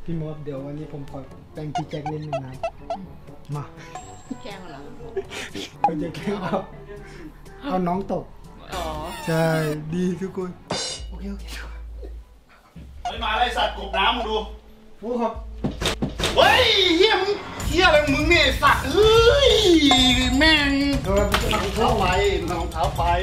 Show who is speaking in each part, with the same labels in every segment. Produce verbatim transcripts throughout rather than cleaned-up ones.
Speaker 1: พี่มดเดี๋ยววันนี้ผมขอแปลงพี่แจ็คนิดนึงนะมา
Speaker 2: แกล้งเหรอ
Speaker 1: เขาจะแกล้งเอาเอาน้องตกอ๋อใช่ดีทุกคนโอเคโอเค
Speaker 3: เฮ้ยมาอะไรสัตว์กบน้ำมึงดู
Speaker 1: ฟูครับ
Speaker 3: เฮ้ยเฮียมึงเฮียอะไรมึงเนี่ยสัตว์เอ้ยแม่ง
Speaker 1: เราจะทำเท้า
Speaker 3: ไปทำเท้าไป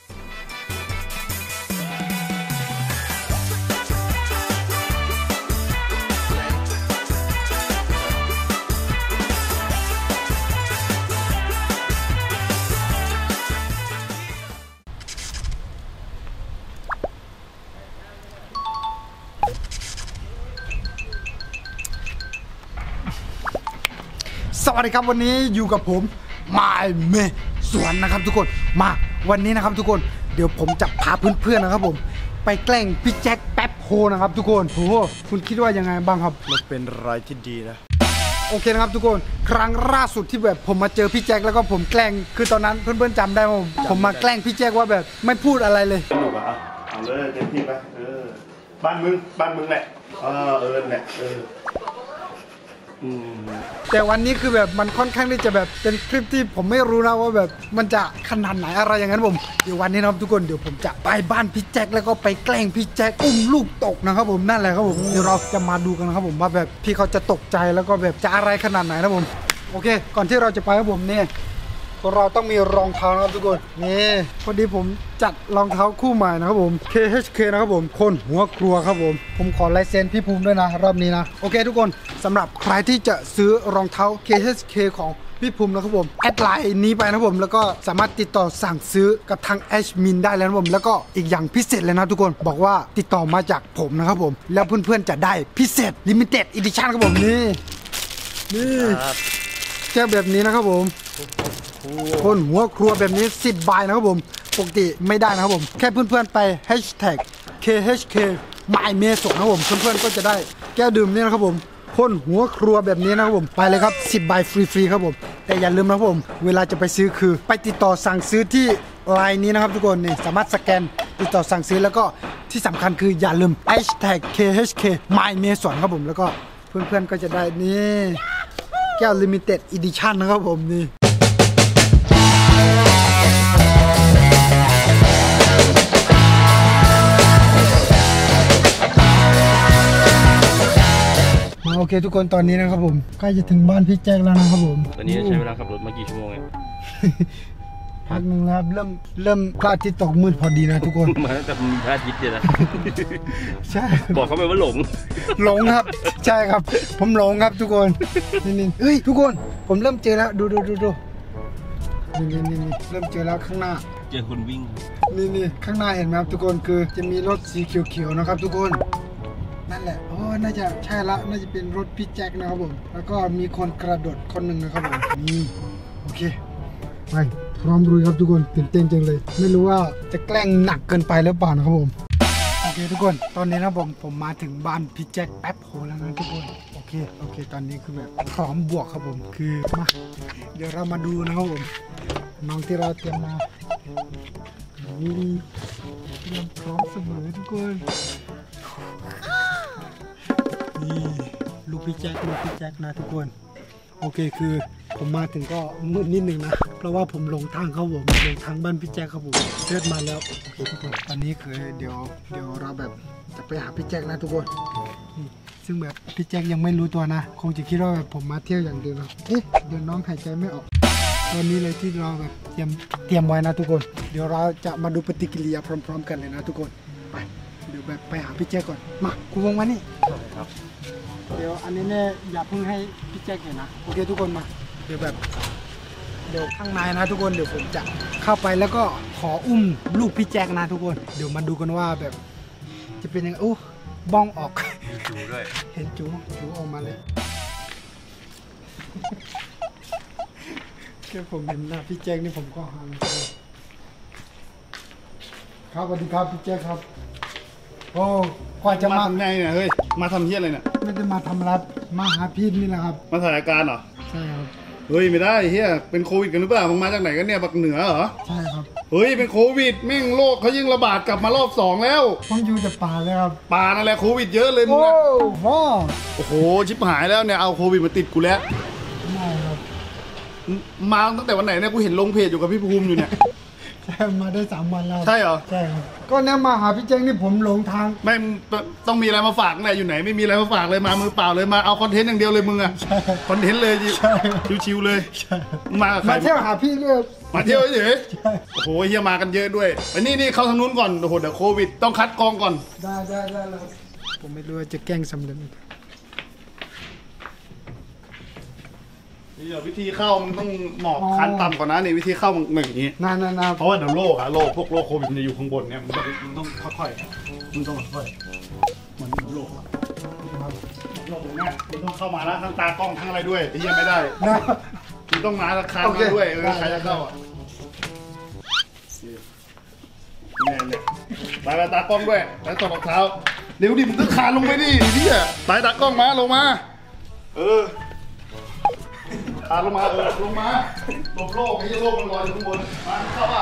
Speaker 1: สวัสดีครับวันนี้อยู่กับผมมายเมสวนนะครับทุกคนมาวันนี้นะครับทุกคนเดี๋ยวผมจะพาเพื่อนๆนะครับผมไปแกล้งพี่แจ็คแป๊บโฮนะครับทุกคนโอ้โหคุณคิดว่ายังไงบ้างครับ
Speaker 3: มันเป็นอะไรที่ดีนะ
Speaker 1: โอเคนะครับทุกคนครั้งล่าสุดที่แบบผมมาเจอพี่แจ็คแล้วก็ผมแกล้งคือตอนนั้นเพื่อนๆจำได้ไหมผมมาแกล้งพี่แจ็คว่าแบบไม่พูดอะไรเลย
Speaker 3: สนุกอ่ะเอาเลยเต็มที่ไปเออบ้านมึงบ้านมึงแหละเออเออแหละเออ
Speaker 1: แต่วันนี้คือแบบมันค่อนข้างที่จะแบบเป็นคลิปที่ผมไม่รู้นะว่าแบบมันจะขนาดไหนอะไรอย่างนั้นผมเดี๋ยววันนี้นะครับทุกคนเดี๋ยวผมจะไปบ้านพี่แจ็คแล้วก็ไปแกล้งพี่แจ็คอุ้มลูกตกนะครับผมนั่นแหละครับผมเดี๋ยวเราจะมาดูกันนะครับผมว่าแบบพี่เขาจะตกใจแล้วก็แบบจะอะไรขนาดไหนนะผมโอเคก่อนที่เราจะไปครับผมเนี่ยเราต้องมีรองเท้านะครับทุกคนนี่พอดีผมจัดรองเท้าคู่ใหม่นะครับผม เค เอช เค นะครับผมคนหัวครัวครับผมผมขอลายเซ็นพี่ภูมิด้วยนะรอบนี้นะโอเคทุกคนสำหรับใครที่จะซื้อรองเท้า เค เอช เค ของพี่ภูมินะครับผมแอดไลน์นี้ไปนะครับผมแล้วก็สามารถติดต่อสั่งซื้อกับทางแอดมินได้แล้วนะผมแล้วก็อีกอย่างพิเศษเลยนะทุกคนบอกว่าติดต่อมาจากผมนะครับผมแล้วเพื่อนๆจะได้พิเศษ Limited Edition ครับผมนี่นี่แก้วแบบนี้นะครับผมคนหัวครัวแบบนี้สิบใบนะครับผมปกติไม่ได้นะครับผมแค่เพื่อนๆไป แฮชแท็ก เค เอช เค มายเมสนะครับผมเพื่อนๆก็จะได้แก้วดื่มนี่นะครับผมคนหัวครัวแบบนี้นะครับผมไปเลยครับสิบใบฟรีๆครับผมแต่อย่าลืมนะครับผมเวลาจะไปซื้อคือไปติดต่อสั่งซื้อที่ไลน์นี้นะครับทุกคนนี่สามารถสแกนติดต่อสั่งซื้อแล้วก็ที่สำคัญคืออย่าลืม แฮชแท็ก เค เอช เค มายเมสครับผมแล้วก็เพื่อนๆก็จะได้นี่แก้ว Limited Edition นะครับผมนี่โอเคทุกคนตอนนี้นะครับผมใกล้จะถึงบ้านพี่แจ็คแล้วนะครับผม
Speaker 4: ตอนนี้ใช้เวลาขับรถมากี่ชั่วโมงเนี่ย
Speaker 1: พักหนึ่งแล้วเริ่มเริ่มพระอาทิตย์ตกมืดพอดีนะทุกคน
Speaker 4: มาตั้งแต่มีพระอาทิตย์เลยนะ
Speaker 1: ใช่
Speaker 4: บอกเขาไปว่าหลง
Speaker 1: หลงครับใช่ครับผมหลงครับทุกคนนี่นี่เฮ้ยทุกคนผมเริ่มเจอแล้วดูดูดูดูนี่นี่นี่เริ่มเจอแล้วข้างหน้า
Speaker 4: เจอคนวิ่ง
Speaker 1: นี่นี่ข้างหน้าเห็นไหมครับทุกคนคือจะมีรถสีเขียวๆนะครับทุกคนนั่นแหละโอ้น่าจะใช่ละน่าจะเป็นรถพี่แจ็คนะครับผมแล้วก็มีคนกระโดดคนหนึ่งนะครับผมนี่โอเคไปพร้อมรุยครับทุกคนตื่นเต้นจังเลยไม่รู้ว่าจะแกล้งหนักเกินไปหรือเปล่านะครับผมโอเคทุกคนตอนนี้นะผมผมมาถึงบ้านพี่แจ็คแป๊บโหแล้วนะทุกคนโอเคโอเคตอนนี้คือแบบพร้อมบวกครับผมคือมาเดี๋ยวเรามาดูนะครับผมน้องที่เราเตรียมมานี่เตรียมพร้อมเสมอทุกคนนี่ลูกพี่แจ็คลูกพี่แจ็คนะทุกคนโอเคคือผมมาถึงก็มืดนิดนึงนะเพราะว่าผมหลงทางเขาผมหลงทางบ้านพี่แจ็คครับผมเดินมาแล้วโอเคทุกคนตอนนี้คือเดี๋ยวเดี๋ยวเราแบบจะไปหาพี่แจ็คนะทุกคนนี่ซึ่งแบบพี่แจ็คยังไม่รู้ตัวนะคงจะคิดว่าแบบผมมาเที่ยวอย่างเดียวนะเอ๊ะเดี๋ยวน้องหายใจไม่ออกตอนนี้เลยที่เราแบบเตรียมเตรียมไว้นะทุกคนเดี๋ยวเราจะมาดูปฏิกิริยาพร้อมๆกันเลยนะทุกคนไปเดี๋ยวแบบไปหาพี่แจ็คก่อนมาคุณวงมานี่
Speaker 4: ครับ
Speaker 1: เดี๋ยวอันนี้เนี่ยอย่าเพิ่งให้พี่แจ็คเห็นนะโอเคทุกคนมาเดี๋ยวแบบเดี๋ยวข้างในนะทุกคนเดี๋ยวผมจะเข้าไปแล้วก็ขออุ้มลูกพี่แจ็คนะทุกคนเดี๋ยวมาดูกันว่าแบบจะเป็นยังไงอู้บ้องออก
Speaker 4: จูด้วย
Speaker 1: เห็นจูจูออกมาเลยแค่ผมเห็นหน้าพี่แจ็คนี่ผมก็หันครับสวัสดีครับพี่แจ็คครับโอ้กว่าจะมา
Speaker 3: ทำไงเนี่ยเฮ้ยมาทำเฮี้ยอะไรเนี่ย
Speaker 1: ไม่ได้มาทำรับมาหาพี่นี่แหละครับ
Speaker 3: มาถ่ายรายการเหรอ
Speaker 1: ใช่ครับ
Speaker 3: เฮ้ยไม่ได้เฮียเป็นโควิดกันหรือเปล่ามึงมาจากไหนกันเนี่ยบักเหนือเหรอ
Speaker 1: ใช่ครับ
Speaker 3: เฮ้ยเป็นโควิดแม่งโรคเขายิ่งระบาดกลับมารอบสองแล้ว
Speaker 1: ผมอยู่แต่ป่าเลยครับ
Speaker 3: ป่านั่นแหละโควิดเยอะเลยมึง
Speaker 1: โอ้
Speaker 3: อะ
Speaker 1: โห
Speaker 3: โอ้โหชิบหายแล้วเนี่ยเอาโควิดมาติดกูแล้ว
Speaker 1: ไม่ครับ
Speaker 3: มาตั้งแต่วันไหนเนี่ยกูเห็นลงเพจอยู่กับพี่ภูมิอยู่เนี่ย
Speaker 1: ใช่มาได้สามวันแล้ว
Speaker 3: ใช่เหรอ
Speaker 1: ใช่ครับก็เนี่ยมาหาพี่แจ้งนี่ผมหลงทาง
Speaker 3: ไม่ต้องมีอะไรมาฝากไหนอยู่ไหนไม่มีอะไรมาฝากเลยมามือเปล่าเลยมาเอาคอนเทนต์อย่างเดียวเลยมึงอะคอนเทนต์เลย
Speaker 1: ใช่
Speaker 3: ชิวๆเลย
Speaker 1: ใช่
Speaker 3: มากับใคร
Speaker 1: มาเที่ยวหาพี่เรื่อย
Speaker 3: มาเที่ยวเฉย
Speaker 1: ใช่
Speaker 3: โอ้โหเฮียมากันเยอะด้วยไอ้นี่นี่เข้าทางนู้นก่อนโอ้โหเดี๋ยวโควิดต้องคัดกรองก่อน
Speaker 1: ได้ได้ได้แล้วผมไม่รู้ว่าจะแกล้งสำเร็จ
Speaker 3: นี่เดี๋ยววิธีเข้ามันต้องหมอบคันต่ำก่อนนะนี่วิธีเข้ามันเหมือนอย่างนี้
Speaker 1: นานนาน
Speaker 3: เพราะว่าเดี๋ยวโรคอะโรคพวกโรคโควิดมันจะอยู่ข้างบนเนี่ยมันต้องมันต้องค่อยๆมันต้องค่อยๆเหมือนโรคอะโรคอย่างเงี้ยมันต้องเข้ามาแล้วทั้งตากล้องทั้งอะไรด้วยไอ้เหี้ยไม่ได้
Speaker 1: นะ
Speaker 3: มันต้องมาราคา
Speaker 1: โอเค
Speaker 3: มาด้วยเออ
Speaker 1: ได้
Speaker 3: ใครจะเข้าอ่ะแน่เลยไปไปตากล้องด้วยแล้วต่อรองเท้าเดี๋ยวดิมึงก็คานลงไปดิเหี้ยไปตากล้องมาลงมา เออคานลงมาเออลงมาหลบโรคไอ้เหี้ยโรคมันลอยอยู่ข้างบนมาเข้าป่ะ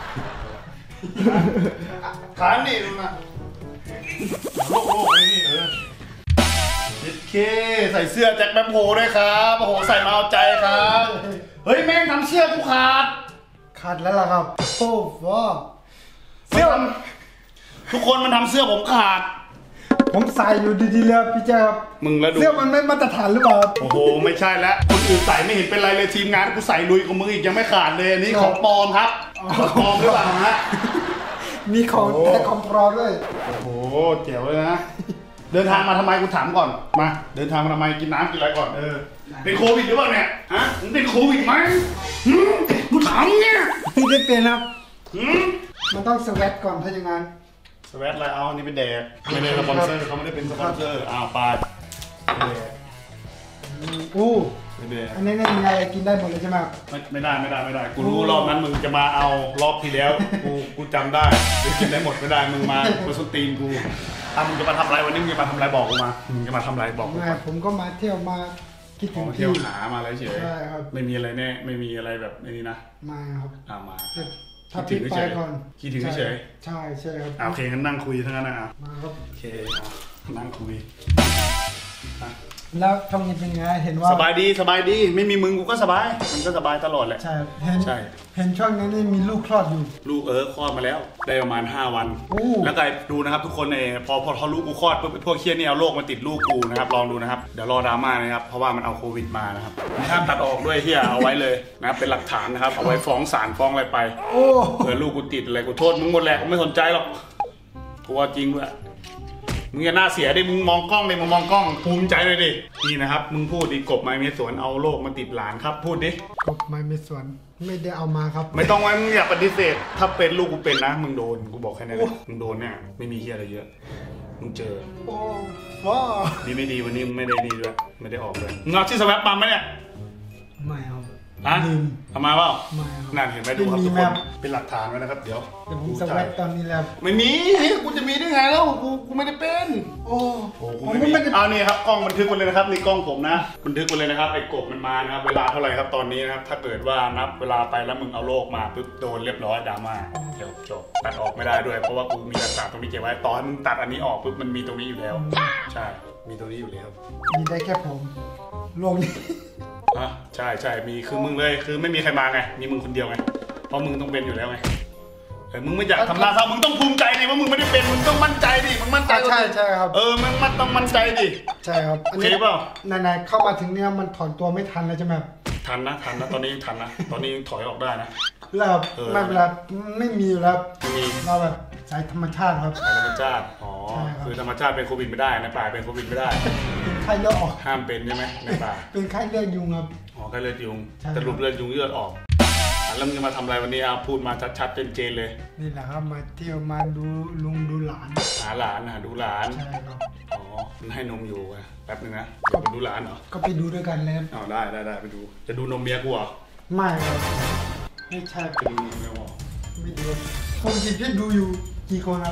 Speaker 3: ขานนี่ลงมาโรคโรคไอ้นี่เออเจ็ดเคใส่เสื้อแจ็คแบมโฮด้วยครับโอ้โหใส่มาเอาใจครับเฮ้ยแม่งทำเสื้อกูขาด
Speaker 1: ขาดแล้วล่ะครับโอ้โห
Speaker 3: เสื้อทุกคนมันทำเสื้อผมขาด
Speaker 1: ผมใส่อยู่ดีๆเลยพี่แจ๊ค
Speaker 3: มึงแล้วดู
Speaker 1: เสื้อมันไม่มาตรฐานหรือเปล่า
Speaker 3: โอ้โหไม่ใช่แล้วคนอื่นใส่ไม่เห็นเป็นไรเลยทีมงานกูใส่ลุยของมึงอีกยังไม่ขาดเลยอันนี้ของปลอมครับของปลอมหรือเปล่าฮะ
Speaker 1: มีของแต่ของปลอมด้วย
Speaker 3: โอ้โหเจ๋วเลยนะ เดินทางมาทำไมกูถามก่อนมาเดินทางมาทำไมกินน้ำกินอะไรก่อนเออเป็นโควิดหรือเปล่าเนี่ยฮะมึงเป็นโควิดไหมหืมกูถามเนี่ย
Speaker 1: พี่ได้เป็นครับ
Speaker 3: หืม
Speaker 1: มันต้องสวีทก่อนถ้าอย่างนั้น
Speaker 3: สวัสดีอะไรเอาอันนี้เป็นแดกไม่ได้สปอนเซอร์เขาไม่ได้เป็นสปอนเซอร์อ้าวปาดแดก
Speaker 1: อู้
Speaker 3: ไม่แดก
Speaker 1: อันนี้เนี่ยมีอะไรกินได้หมดเลยใช่ไหมครับ
Speaker 3: ไม่ไม่ได้ไม่ได้ไม่ได้กูรู้รอบนั้นมึงจะมาเอารอบที่แล้วกูกูจำได้กูกินได้หมดไม่ได้มึงมากูสตีนกูอ่ะมึงจะมาทำอะไรวันนี้มึงจะมาทำอะไรบอกกูมามึงจะมาทำอะไรบอกกู
Speaker 1: ไม่
Speaker 3: ก่อน
Speaker 1: ผมก็มาเที่ยวมาคิด
Speaker 3: อ๋
Speaker 1: ถึ
Speaker 3: อง เที่
Speaker 1: ที่
Speaker 3: ยวหามาอะไรเฉย
Speaker 1: ใช่ครับ
Speaker 3: ไม่มีอะไรแน่ไม่มีอะไรแบบนี้นะ
Speaker 1: มาครับ
Speaker 3: อ่ามา
Speaker 1: แต่ถ้า
Speaker 3: คิดถึ
Speaker 1: พี่
Speaker 3: ง
Speaker 1: ไป
Speaker 3: เฉย
Speaker 1: ก่อน
Speaker 3: คิดถึงเฉย
Speaker 1: ใช่ใช่ครับ
Speaker 3: อ่ะโอเคงั้นนั่งคุยทั้งนั้นนะอ่ะ
Speaker 1: มาครับ
Speaker 3: โอเคอ่ะนั่งคุยอ่ะ
Speaker 1: แล้วช่องนี้เป็นไงเห็นว่า
Speaker 3: สบายดีสบายดีไม่มีมึงกูก็สบายมันก็สบายตลอดแหละ
Speaker 1: ใช่เห็น
Speaker 3: ใช่
Speaker 1: เห็นช่องนี้นี่มีลูกคลอดอยู่
Speaker 3: ลูกเออคลอดมาแล้วได้ประมาณห้าวัน
Speaker 1: โอ้
Speaker 3: แล้วก็ดูนะครับทุกคนเออพอพอเขาลูกกูคลอดปุ๊บพวกเคียนี่เอาโรคมาติดลูกกูนะครับลองดูนะครับเดี๋ยวรอดราม่านะครับเพราะว่ามันเอาโควิดมานะครับห้ามตัดออกด้วยเฮียเอาไว้เลยนะครับเป็นหลักฐานนะครับเอาไว้ฟ้องศาลฟ้องอะไรไป
Speaker 1: โอ้
Speaker 3: เผื่อลูกกูติดอะไรกูโทษมึงหมดแหละกูไม่สนใจหรอกกูว่าจริงด้วยมึงอย่าหน้าเสียดิมึงมองกล้องดิมึงมองกล้องภูมิใจเลยดินี่นะครับมึงพูดดิกบไม้เมสวนเอาโรคมาติดหลานครับพูดดิ
Speaker 1: กบไม่ไม่สวนไม่ได้เอามาครับ
Speaker 3: ไม่ต้องไว้มึงอย่าปฏิเสธ ถ้าเป็นลูกกูเป็นนะ มึงโดน กูบอกแค่นั้นเลยมึงโดนเนี่ยไม่มีเฮียอะไรเยอะ มึงเจอ
Speaker 1: โอ้ว้า
Speaker 3: ดีไม่ดีวันนี้มึงไม่ได้นี่ด้วย ไม่ได้ออกเลยมึงเอาชื่อสแวปปั๊มไหมเนี่ย
Speaker 1: ไม่เอา
Speaker 3: ฮะ
Speaker 1: ลืม
Speaker 3: ทำมาเปล่า
Speaker 1: ไม่เอา
Speaker 3: นั่นเห็นไหมดูครับ
Speaker 1: ไม่มี
Speaker 3: ทุกค
Speaker 1: แม
Speaker 3: น
Speaker 1: พ
Speaker 3: เป็นหลักฐานไว้นะครับ เดี๋ยว
Speaker 1: เดี๋ยวผมสวัสดตอนนี้แล้ว
Speaker 3: ไม่มีกูจะมีได้ไงแล้ว กู กูไม่ได้เป็น
Speaker 1: โอ้
Speaker 3: โอ้กู
Speaker 1: ผม
Speaker 3: ไม่
Speaker 1: ก็
Speaker 3: มี
Speaker 1: ไม่ได้
Speaker 3: เอานี่ครับกล้องบันทึกไว้เลยนะครับนี่กล้องผมนะบันทึกไว้เลยนะครับไอ้กบมันมานะครับ เวลาเท่าไหร่ครับตอนนี้นะครับ ถ้าเกิดว่านับเวลาไปแล้วมึงเอาโรคมาปุ๊บโดนเรียบร้อยดราม่าเดี๋ยวจบตัดออกไม่ได้ด้วยเพราะว่ากูมีหลักฐานตรงนี้เก็บไว้ต่อให้มึงตัดอันนี้ออกปุ๊บมันมีตรงนี้อยู่แล้ว ใช่ มีตรงนี้อยู่แล้ว
Speaker 1: มีได้แค่ผมลงนี้
Speaker 3: อ่ะใช่ใช่มีคือมึงเลยคือไม่มีใครมาไงมีมึงคนเดียวไงเพราะมึงต้องเป็นอยู่แล้วไงแต่มึงไม่อยากทำหน้าเศร้ามึงต้องภูมิใจดิว่ามึงไม่ได้เป็นมึงต้องมั่นใจดิมึงมั่นใจ
Speaker 1: ใช่ใช่ครับ
Speaker 3: เออมึงมันต้องมั่นใจดิ
Speaker 1: ใช่ครับ
Speaker 3: โอเคเปล่า
Speaker 1: ไหนๆเข้ามาถึงเนี่ยมันถอนตัวไม่ทันแล้วใช่ไหมครับ
Speaker 3: ทันนะทันนะตอนนี้ยังทันนะตอนนี้ยังถอยออกได้นะ
Speaker 1: แล้ว
Speaker 3: เออ
Speaker 1: ไม่เป็นไรไม่มีอยู่แล้ว
Speaker 3: มี
Speaker 1: เราแบบสายธรรมชาติครับ
Speaker 3: ธรรมชาติอ๋อ
Speaker 1: ใช่ครับ
Speaker 3: คือธรรมชาติเป็นโควิดไม่ได้ในป่าเป็นโควิดไม่ได้
Speaker 1: เป็นไข้เลือดออก
Speaker 3: ห้ามเป็นใช่ไหมในป่า
Speaker 1: เป็นไข้เลือดยุงครับ
Speaker 3: อ๋อก็เลือดยุง
Speaker 1: ใช่
Speaker 3: สรุปเลือดยุงเลือดออกอ่ะแล้วมึงจะมาทำอะไรวันนี้อ่ะพูดมาชัดๆเจนๆเลย
Speaker 1: นี่แหละครับมาเที่ยวมาดูลุงดูหลาน
Speaker 3: หาหลานหาดูหลาน
Speaker 1: ใช่ครับ
Speaker 3: อ๋อมันให้นมอยู่อ่ะแป๊บนึงนะเดี๋ยวไปดูหลานเหรอ
Speaker 1: ก็ไปดูด้วยกันแล้ว
Speaker 3: อ๋อได้ได้ได้ไปดูจะดูนมเมียกูเหรอ
Speaker 1: ไม่ครับไม่ใช่
Speaker 3: จะดูนมเมียกูเหรอ
Speaker 1: ไม่ดูปกติพี่ดูอยู่กี่คนครับ
Speaker 3: ค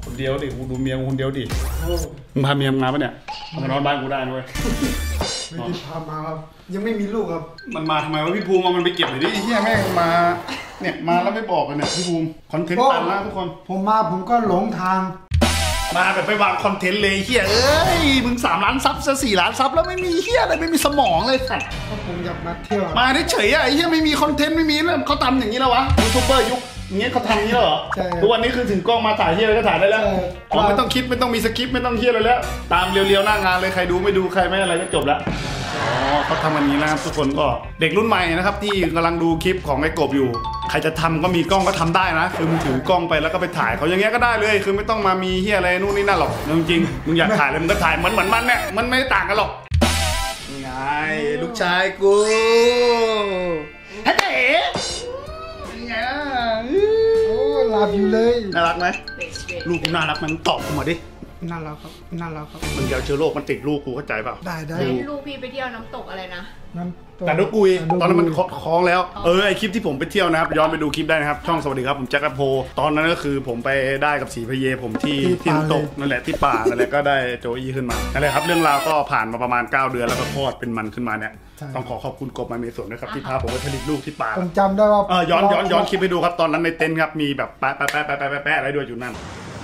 Speaker 3: คนเดียวดิกูดูเมียกูคนเดียวดิ
Speaker 1: โอ้
Speaker 3: มึงพาเมียมาปะเนี่ยมานอนบ้านกูได้นะเว้ย
Speaker 1: ไม่ได้พามาครับยังไม่มีลูกครับ
Speaker 3: มันมาทำไมวะพี่ภูมิเอามันไปเก็บหน่อยดิไอ้เฮียแม่งมาเนี่ยมาแล้วไม่บอกกันเนี่ยพี่ภูมิคอนเทนต์ตันนะทุกคน
Speaker 1: ผมมาผมก็หลงทาง
Speaker 3: มาแบบไปวางคอนเทนต์เลยเฮียเอ้ยมึงสามล้านซับซะสี่ล้านซับแล้วไม่มีเฮียอะไรไม่มีสมองเลยสัตว์
Speaker 1: ก็ผมอยากมาเที่ยว
Speaker 3: มาได้เฉยอ่ะไอ้เฮียไม่มีคอนเทนต์ไม่มีเรื่องเขาทำอย่างนี้แล้ววะยูทูบเบอร์ยุคอย่างเงี้ยเขาทำอย่างนี้แล้วเหรอทุกวันนี้คือถึงกล้องมาถ่ายเฮียอะไรก็ถ่ายได้แล้วเราไม่ต้องคิดไม่ต้องมีสคริปต์ไม่ต้องเฮียอะไรแล้วตามเรียวๆหน้างานเลยใครดูไม่ดูใครไม่อะไรก็จบแล้วอ๋อเขาทำอย่างนี้นะครับทุกคนก็เด็กรุ่นใหม่นะครับที่กำลังดูคลิปของไอ้กบอยู่ใครจะทำก็มีกล้องก็ทำได้นะคือมึงถือกล้องไปแล้วก็ไปถ่ายเขาอย่างเงี้ยก็ได้เลยคือไม่ต้องมามีเฮียอะไรนู่นนี่นั่นหรอกจริงๆมึงอยากถ่ายเลยมึงก็ถ่ายเหมือนเหมือนมันเนี่ยมันไม่ต่างกันหรอกนี่ไงลูกชายกูฮะเจ๋นี่ไงล่ะ
Speaker 1: โอ้หลับอยู่เลย
Speaker 3: น่ารักไหมลูกกูน่ารักมันตอบกูมาดิ
Speaker 1: น่ารักครับน่ารักครับ
Speaker 3: มันเดี๋ยวเชื้อโรคมันติดลูกกูเข้าใจเปล่า
Speaker 1: ได้ได้
Speaker 2: ให้ลูกพี่ไปเที่ยวน้ำตกอะไรนะ
Speaker 1: น้ำ
Speaker 3: แต่ดูกุยตอนนั้นมันคล้องแล้วเออไอคลิปที่ผมไปเที่ยวนะครับย้อนไปดูคลิปได้นะครับช่องสวัสดีครับผมแจ็คกระโพตอนนั้นก็คือผมไปได้กับสีพเยผมที่ที่น้ำตกนั่นแหละที่ป่านั่นแหละก็ได้โจอี้ขึ้นมานั่นแหละครับเรื่องราวก็ผ่านมาประมาณเก้าเดือนแล้วก็คลอดเป็นมันขึ้นมาเนี่ยต้องขอขอบคุณกบมาเมสวนนะครับที่พาผมไปผลิตลูกที่ป่า
Speaker 1: ผมจำได้ว่า
Speaker 3: เออย้อนย้อนย้อนคลิปไปดูครับตอนนั้นในเต็นท์ครับมีแบบแปะแปะแปะแปะแปะแปะอะไรด้วยอยู่นั่น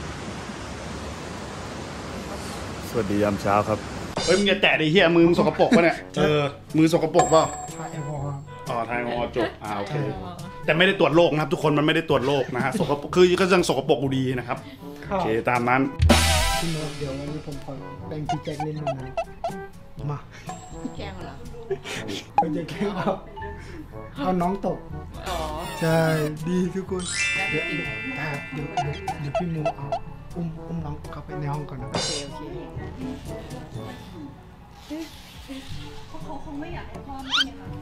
Speaker 4: สวัสดียามเช้าครับ
Speaker 3: เฮ้ยมึงอย่าแตะดิเฮียมือมึงสกปรกปะเนี่ยเออมือสกปรกเปล่า
Speaker 1: ถ่ายแอลกอฮอล์
Speaker 3: อ๋อทางอจบอ่าโอเคแต่ไม่ได้ตรวจโรคนะครับทุกคนมันไม่ได้ตรวจโรคนะฮะสกปรกคือก็ยังสกปรกอยู่ดีนะครับโอเคตามนั้น
Speaker 1: พี่โน้ตเดี๋ยววันนี้ผมขอแบ่งพี่แจ็คเล่นหนึ่งนะมา
Speaker 2: แกล้งเหรอ
Speaker 1: เราจะแค่เอาเอาน้องตก
Speaker 2: อ๋อ
Speaker 1: ใช่ดีทุกคน
Speaker 2: แล้ว
Speaker 1: เดี๋ยว
Speaker 2: จริง
Speaker 1: เดี๋ยวเดี๋ยวเดี๋ยวพี่โมเอาอุ้มอุ้มน้องเข้าไปในห้องก่อนนะ
Speaker 2: โอเคโอเค
Speaker 5: เขาคงไม่อยากให้พ่อใช่ไหมคะ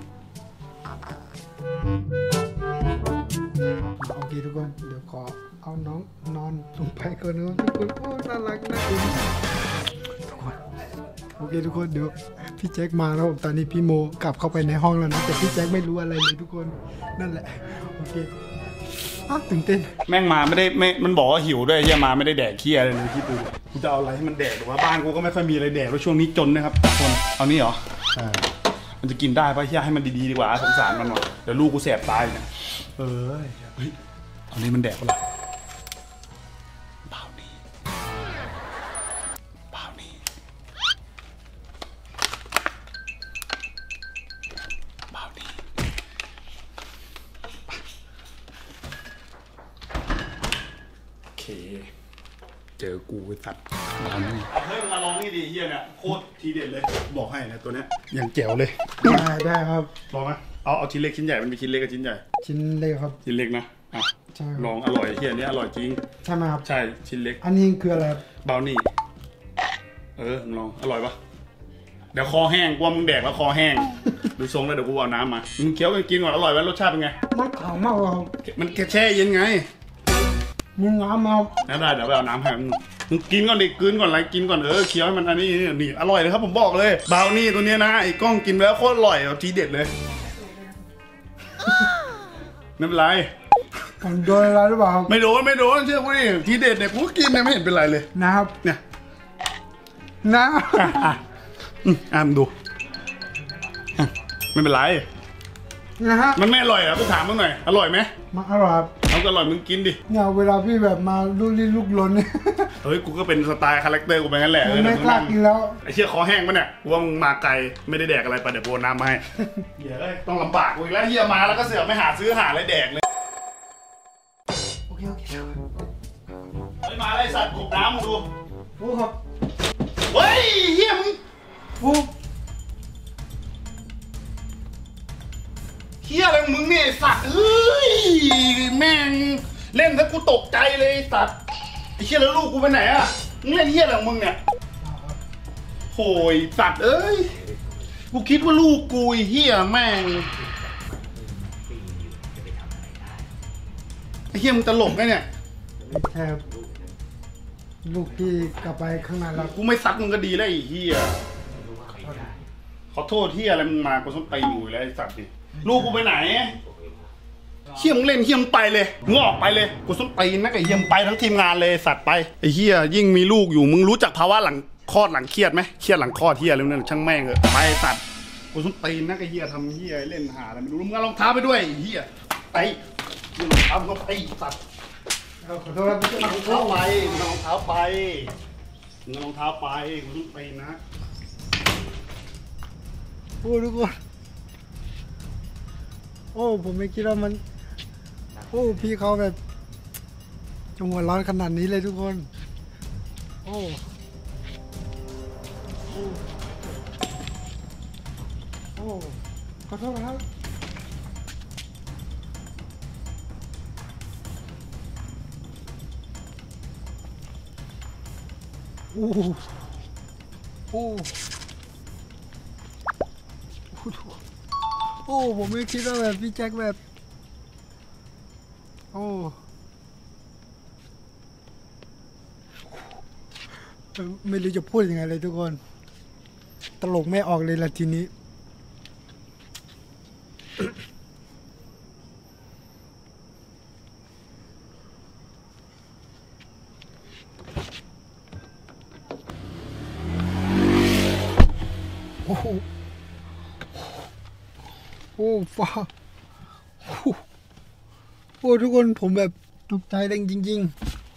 Speaker 1: โอเคทุกคนเดี๋ยวขอเอาน้องนอนลงไปก่อนนะทุกคนโอ้น่ารักนะคุณทุกคนโอเคทุกคนเดี๋ยวพี่แจ็คมาแล้วตอนนี้พี่โมกลับเข้าไปในห้องแล้วนะแต่พี่แจ็คไม่รู้อะไรเลยทุกคนนั่นแหละโอเคอ้าวตื่นเต้น
Speaker 3: แม่งมาไม่ได้ไม่มันบอกว่าหิวด้วยเฮียมาไม่ได้แดกเคี้ยอะไรเลยคิดดูกูจะเอาอะไรให้มันแดกหรือว่าบ้านกูก็ไม่ค่อยมีอะไรแดกแล้วช่วงนี้จนนะครับทุกคนเอานี่เหรออ่ามันจะกินได้ปะเฮียให้มันดีๆดีกว่าสงสารมันหน่อยเดี๋ยวลูกกูแสบตายเนี่ยเออเฮ้ยเอานี้มันแดกปะล่ะเปล่านี่เปล่านี่เปล่านี่โอเคเจอกูไปตัดเปล่านี่เฮ้ยมาลองนี่ดิเฮียเนี่ยโคตรทีเด็ดเลยบอกให้นะตัวเนี้ยอย่างแจ๋วเลย
Speaker 1: ได้ได้ครับ
Speaker 3: ลองไหมเอาเอาชิ้นเล็กชิ้นใหญ่มันมีชิ้นเล็กกับชิ้นใหญ่
Speaker 1: ชิ้นเล็กครับ
Speaker 3: ชิ้นเล็กนะอ่ะ
Speaker 1: ใช่
Speaker 3: ลองอร่อยเฮียนี้อร่อยจริง
Speaker 1: ใช่ไหมครับ
Speaker 3: ใช่ชิ้นเล็ก
Speaker 1: อันนี้คืออะไรครับ
Speaker 3: บราวนี่เออมึงลองอร่อยปะเดี๋ยวคอแห้งกว่ามึงแดกแล้วคอแห้ง ดูทรงแล้วเดี๋ยวกูเอาน้ำมามึงเคี้ยวกันกินก่อนอร่อยไหมรสชาติเป็นไง
Speaker 1: มันขาวมากเลยครับ
Speaker 3: มันแค่แช่เย็นไง
Speaker 1: มีน้ำไหมครับ
Speaker 3: นั่นได้เดี๋ยวไปเอาน้ำให้มึงมึงกินก่อนดิกินก่อนอะไรกินก่อนเออเคี้ยวให้มันอันนี้นี่อร่อยเลยครับผมบอกเลยบราวนี่ตัวเนี้ยนะไอ้กล้องกินแล้วโคตรอร่อยเอาทีเด็ดเลยไม่เป็นไร
Speaker 1: ผมโดนอะไรหรือเปล่าครับ
Speaker 3: ไม่โดนไม่โดนเชื่อกูดิทีเด็ดเนี่ยกูกินเนี่ยไม่เห็นเป็นไรเลย
Speaker 1: นะครับ
Speaker 3: เนี่ย
Speaker 1: น้
Speaker 3: อ่ะอ่ะอืมอ่ะมึงดูอ่ะไม่เป็นไร
Speaker 1: ำนะฮะ
Speaker 3: มันไม่อร่อยเหรอ่ะกูถามมึงหน่อยอร่อยไหม
Speaker 1: มันอร่อยครับ
Speaker 3: เอาก็อร่อยมึงกินดิ
Speaker 1: เนี่ยเวลาพี่แบบมาลุกลี้ลุกลนเนี่ย
Speaker 3: เฮ้ยกูก็เป็นสไตล์คาแรคเตอร์กูเป็นงั้นแหละ
Speaker 1: ผมไม่กล้ากินแล้ว
Speaker 3: ไอ้เชี่ยคอแห้งปะเนี่ยกูว่ามึงมาไกลไม่ได้แดกอะไรไปเดี๋ยวกูเอาน้ำมาให้เหี้ยเอ้ยต้องลำบากกูอีกแล้วเฮียมาแล้วก็เสือกไม่หาซื้อหาอะไรแดกเลย
Speaker 1: โอเคโอเค
Speaker 3: เฮ้ยมาอะไรสัตว์กบน้ำมึงดู
Speaker 1: โอ้ครับ
Speaker 3: เฮ้ยเฮียมึง
Speaker 1: โอ้
Speaker 3: เฮียอะไรของมึงเนี่ยไอ้สัตว์เฮ้ยแม่งเล่นซะกูตกใจเลยไอ้สัตว์ไอ้เฮียแล้วลูกกูไปไหนอะมึงเล่นเฮียอะไรของมึงเนี่ยโหยสัตว์เอ้ยกูคิดว่าลูกกูไอ้เฮียแม่งไอ้เฮียมึงตลกไงเนี่ย
Speaker 1: แค่ลูกพี่กลับไปข้างในแล้ว
Speaker 3: กูไม่ซัดมึงก็ดีแล้วไอ้เฮียขอโทษเฮียอะไรมึงมากูส้นตีนอยู่แล้วไอ้สัตว์ดิลูกกูไปไหนเฮียมึงเล่นเฮียมึงไปเลยมึงออกไปเลยกูส้นตีนนะไอ้เฮียมึงไปทั้งทีมงานเลยสัตว์ไปไอ้เฮียยิ่งมีลูกอยู่มึงรู้จักภาวะหลังคลอดหลังเครียดไหมเครียดหลังคลอดเฮียอะไรนั่นช่างแม่งเถอะไปสัตว์กูส้นตีนนะไอ้เฮียทำเฮียเล่นหาอะไรไม่รู้มึงเอารองเท้าไปด้วยไอ้เฮียไปมึงรองเท้ามึงก็ไปสัตว์
Speaker 1: ขอโทษครับพี่
Speaker 3: รองเท้าไปมึงเอารองเท้าไปมึงเอารองเท้าไปกูส้นตีนนะ
Speaker 1: โอ้ทุกคนโอ้ผมไม่คิดว่ามันโอ้พี่เขาแบบจะหัวร้อนขนาดนี้เลยทุกคนโอ้โอ้โอ้ขอโทษนะครับโอ้โอ้โอ้ผมไม่คิดว่าแบบพี่แจ็คแบบโอ้ไม่รู้จะพูดยังไงเลยทุกคนตลกไม่ออกเลยละทีนี้โอ้โหโอ้ฟ้าโอ้โอ้ทุกคนผมแบบตกใจแรงจริง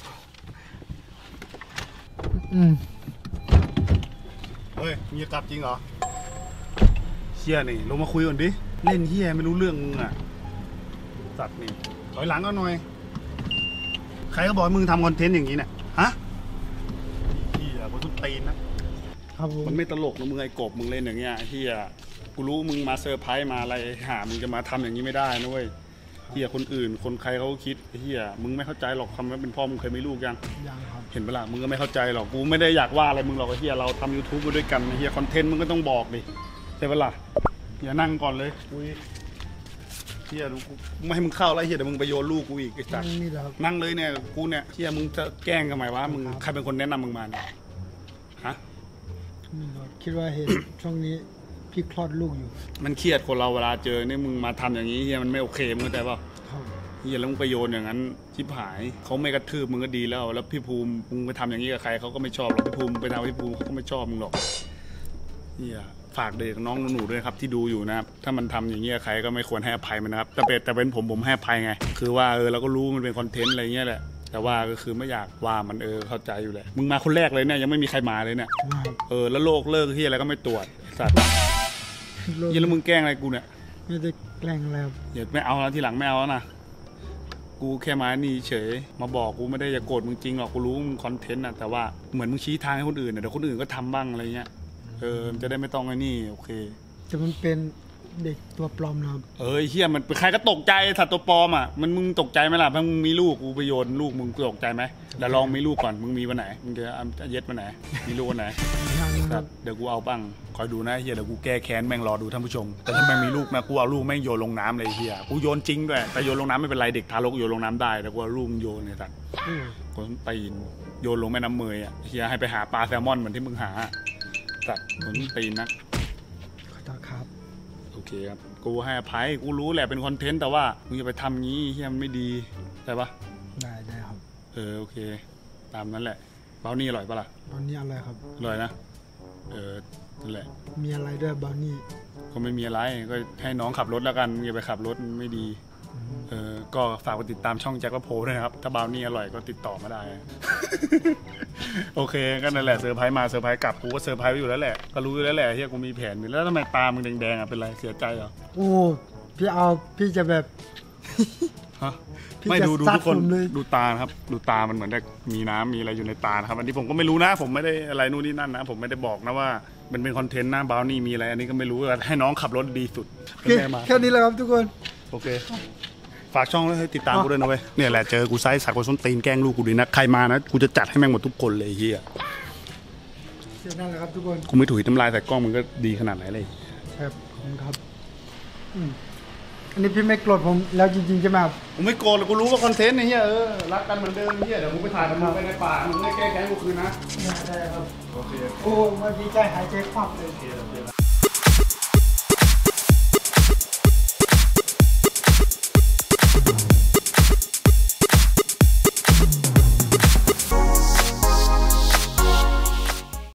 Speaker 1: ๆอืม
Speaker 3: เฮ้ยมีกลับจริงเหรอเฮียนี่ลงมาคุยก่อนดิเล่นเฮียไม่รู้เรื่องมึงอ่ะสัตว์นี่ถอยหลังก็หน่อยใครก็บอกให้มึงทำคอนเทนต์อย่างนี้เนี่ยฮะเฮียกูทุบตีนนะครับ
Speaker 1: ผม
Speaker 3: มันไม่ตลกนะมึงไอ้กบมึงเล่นอย่างเงี้ยเฮียกูรู้มึงมาเซอร์ไพรส์มาอะไรหามึงจะมาทำอย่างนี้ไม่ได้นะเว้ยเฮียคนอื่นคนใครเขาคิดเฮียมึงไม่เข้าใจหรอกคำว่าเป็นพ่อมึงเคยมีลูกยัง
Speaker 1: ยังครับ
Speaker 3: เห็นปะล่ะมึงก็ไม่เข้าใจหรอกกูไม่ได้อยากว่าอะไรมึงหรอกไอ้เฮียเราทำ ยูทูบ มาด้วยกันไอ้เฮียคอนเทนต์มึงก็ต้องบอกดิใช่ปะล่ะอย่านั่งก่อนเลยคุยเฮียดูกูไม่ให้มึงเข้าแล้วเฮียเดี๋ยวมึงไปโยนลูกกูอีกไอ้สัส
Speaker 1: นี่แหละครับ
Speaker 3: นั่งเลยเนี่ยกูเนี่ยเฮียมึงจะแกล้งกันไหมวะมึงใครเป็นคนแนะนำมึงมาเนี่ยฮะ
Speaker 1: นี่ครับคิดว่าเห็น ช่วงนี้พี่คลอดลูกอยู่
Speaker 3: มันเครียดคนเราเวลาเจอเนี่ยมึงมาทำอย่างนี้เฮียมันไม่โอเคมึงเข้าใจป่ะ
Speaker 1: ครับ
Speaker 3: เฮียแล้วมึงไปโยนอย่างนั้นชิบหายเขาไม่กระทืบมึงก็ดีแล้ว แล้วพี่ภูมิมึงไปทำอย่างนี้กับใครเขาก็ไม่ชอบหรอกพี่ภูมิไปทำกับพี่ภูมิเขาก็ไม่ชอบมึงหรอกเฮียฝากเด็กน้องหนูๆด้วยครับที่ดูอยู่นะครับถ้ามันทำอย่างนี้กับใครก็ไม่ควรให้อภัยมันนะครับแต่เป็นแต่เป็นผมผมให้อภัยไงคือว่าเออเราก็รู้มันเป็นคอนเทนต์อะไรเงี้ยแหละแต่ว่าก็คือไม่อยากว่ามันเออเข้าใจอยู่แหละมึงมาคนแรกเลยเนี่ยยังไม่มีใครมาเลยเนี่ย
Speaker 1: ว่า
Speaker 3: เออแล้วโรคเลิกที่อะไรก็ไม่ตรวจสัตว์
Speaker 1: โลก
Speaker 3: เฮียแล้วมึงแกล้งอะไรกูเนี่ย
Speaker 1: ไม่ได้แกล้งแล้ว
Speaker 3: อย่าไม่เอาแล้วทีหลังไม่เอาแล้วนะกูแค่มานี่เฉยมาบอกกูไม่ได้จะโกรธมึงจริงหรอกกูรู้มึงคอนเทนต์นะแต่ว่าเหมือนมึงชี้ทางให้คนอื่นนะเดี๋ยวคนอื่นก็ทำบ้างอะไรเงี้ยเออมันจะได้ไม่ต้องไอ้นี่โอเค
Speaker 1: แต่มันเป็นเด็กตัวปลอมนะครับ
Speaker 3: เอ้ยเฮียมันใครก็ตกใจสัตว์ตัวปลอมอ่ะมันมึงตกใจไหมล่ะเพราะมึงมีลูกกูไปโยนลูกมึงตกใจไหมเดี๋ยวลองมีลูกก่อนมึงมีวันไหนมึงจะเอาเย็ดวันไหนมีลูกวันไหน
Speaker 1: ยังนะ
Speaker 3: ค
Speaker 1: ค
Speaker 3: รั
Speaker 1: รั
Speaker 3: บบ เดี๋ยวกูเอาบ้างคอยดูนะเฮียเดี๋ยวกูแก้แค้นแม่งรอดูท่านผู้ชมแต่ถ้าแม่งมีลูกนะกูเอาลูกแม่งโยนลงน้ำเลยเฮียกูโยนจริงด้วยแต่โยนลงน้ำไม่เป็นไรเด็กทารกโยนลงน้ำได้แต่กูเอาลูกโยนเนี่ยสัตว์
Speaker 1: โอ้
Speaker 3: กูตีนโยนลงแม่น้ำเมยอ่ะเฮียให้ไปหาปลาแซลมอนเหมือนที่มึงหาสัตว์เหมือนตีนนะ
Speaker 1: ขอโทษครับ
Speaker 3: โอเคครับกูให้อภัยกูรู้แหละเป็นคอนเทนต์แต่ว่ามึงอย่าไปทำงี้เฮียมันไม่ดีใช่ปะ
Speaker 1: ได้ได้ครับ
Speaker 3: เออโอเค ตามนั้นแหละเบานี่อร่อยปะล่ะ
Speaker 1: ตอนนี้อะไรครับ
Speaker 3: อร่อยนะเออนั่นแหละ
Speaker 1: มีอะไรด้วยบาวนี่
Speaker 3: ก็ไม่มีอะไรก็ให้น้องขับรถแล้วกันอย่าไปขับรถมันไม่ดีเออก็ฝากกดติดตามช่องแจ็คและโพด้วยนะครับถ้าเบานี่อร่อยก็ติดต่อมาได้ โอเคก็นั่นแหละเซอร์ไพรส์มาเซอร์ไพรส์กลับกูก็เซอร์ไพรส์อยู่แล้วแหละก็รู้อยู่แล้วแหละเฮียกูมีแผนอยู่แล้วทำไมตามึงแดงๆอ่ะเป็นไรเสียใจเหรอ
Speaker 1: โอ้พี่เอาพี่จะแบบ
Speaker 3: ฮะ
Speaker 1: พี่
Speaker 3: ไม่
Speaker 1: จะ
Speaker 3: ดูดู
Speaker 1: ซัด
Speaker 3: ทุกคน
Speaker 1: ผมเลย
Speaker 3: ดูตานะครับดูตามันเหมือนได้มีน้ำมีอะไรอยู่ในตานะครับอันนี้ผมก็ไม่รู้นะ ผมไม่ได้อะไรนู่นนี่นั่นนะผมไม่ได้บอกนะว่ามันเป็นคอนเทนต์นะบราวนี่มีอะไรอันนี้ก็ไม่รู้ให้น้องขับรถดีสุด
Speaker 1: โอ
Speaker 3: เป็น
Speaker 1: เค
Speaker 3: ไงมา
Speaker 1: แค่นี้แหละครับทุกคน
Speaker 3: โอเคฝากช่องแล้วให้ติดตามกูด้วยนะเว้ยเนี่ยแหละเจอกูไซส์สักคนส้นตีนแกล้งลูกกูดีนะใครมานะกูจะจัดให้แม่งหมดทุกคนเลยไอ้เฮีย
Speaker 1: แค่นั้นแหละครับทุกคน
Speaker 3: กูไม่ถุยน้ำลายใส่กล้องมึงก็ดีขนาดไหนเลย
Speaker 1: ครับขอบคุณครับอืมอันนี้พี่ไม่โกรธผมแล้วจริงๆใช่ไหมครับ
Speaker 3: กูไม่โกรธหรอกกูรู้ว่าคอนเทนต์ไอ้เฮียเออรักกันเหมือนเดิมไอ้เฮียเดี๋ยวมึงไปถ่ายกับมึงไปในป่ามึงไม่แก้แค้นกูคืนนะ
Speaker 1: ได้ครับ
Speaker 3: โอเค
Speaker 1: โอ้มาดีใจหายใจควักเลย